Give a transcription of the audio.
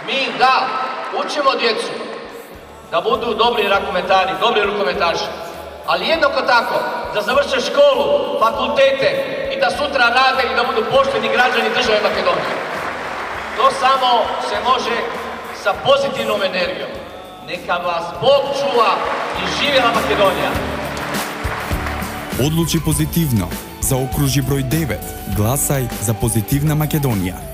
Mi da učimo djecu da budu dobri rakometari, dobri rukometaši, ali jednako tako da završe školu, fakultete i da sutra rade i da budu pošteni građani države Makedonije. To samo se može sa pozitivnom energijom. Neka vas Bog čuva i živjela Makedonija! Odluči pozitivno. Za okružje broj 9 glasaj za Pozitivna Makedonija.